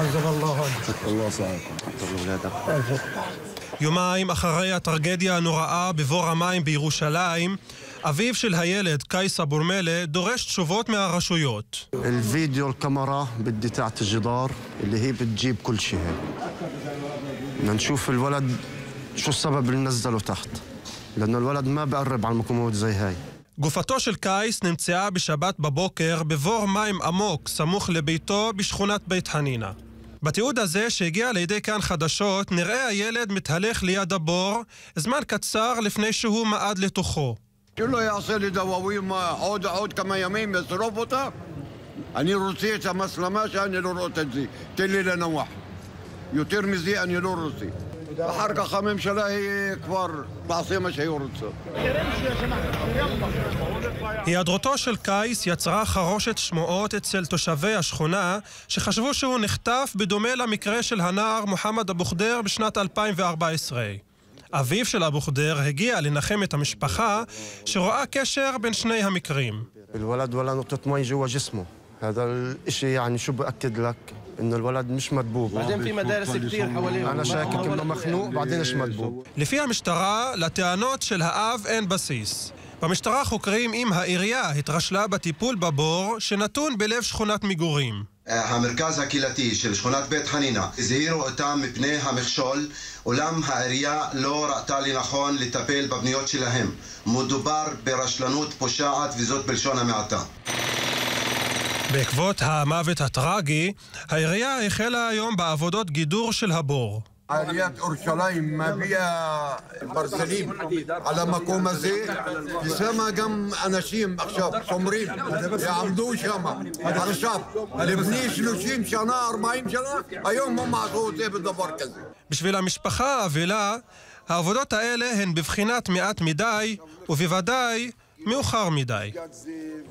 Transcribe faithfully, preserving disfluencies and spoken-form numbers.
יומיים אחרי הטרגדיה הנוראה בבור המים בירושלים, אביו של הילד, קייס אבו רמלה, דורש תשובות מהרשויות. الفيديو الكاميرا بدي تاعت الجدار اللي هي بتجيب كل شيء. بدنا نشوف الولد شو السبب اللي نزله تحت. لأنه الولد ما بقرب على المكومات زي هاي. גופתו של קייס נמצאה בשבת בבוקר בבור מים עמוק סמוך לביתו בשכונת בית חנינה. בתיעוד הזה שהגיע לידי כאן חדשות נראה הילד מתהלך ליד הבור זמן קצר לפני שהוא מעד לתוכו. שלא יעשה לי דוואווים עוד עוד כמה ימים ישרוף אותה. אני רוצה את המסלמה שאני לא רואה את זה. תן לי לנוח. יותר מזה אני לא רוצה. אחר כך הממשלה היא כבר תעשה מה שהיא רוצה. היעדרותו של קייס יצרה חרושת שמועות אצל תושבי השכונה שחשבו שהוא נחטף בדומה למקרה של הנער מוחמד אבו ח'דיר בשנת אלפיים וארבע עשרה. אביו של אבו ח'דיר הגיע לנחם את המשפחה שרואה קשר בין שני המקרים. الولد ولا نقطة مي جوا جسمه. هذا الشيء يعني شو بأكد لك إنه الولد مش مدبوب. بعدين في مدارس كتير حواليه. أنا شاكك إنه مخنوق بعدين إيش مدبوب. לפי המשטרה, לטענות של האב אין בסיס. במשטרה חוקרים אם העירייה התרשלה בטיפול בבור שנתון בלב שכונת מגורים. המרכז הקהילתי של שכונת בית חנינה הזהירו אותם מפני המכשול, אולם העירייה לא ראתה לנכון לטפל בבניות שלהם. מדובר ברשלנות פושעת וזאת בלשון המעטה. בעקבות המוות הטרגי, העירייה החלה היום בעבודות גידור של הבור. עיריית ירושלים מביאה ברזלים על המקום הזה, ושמה גם אנשים עכשיו שומרים, יעמדו שם עכשיו לפני שלושים שנה, ארבעים שנה, היום הם עשו את זה בדבר כזה. בשביל המשפחה האבלה, העבודות האלה הן בבחינת מעט מדי, ובוודאי מאוחר מדי.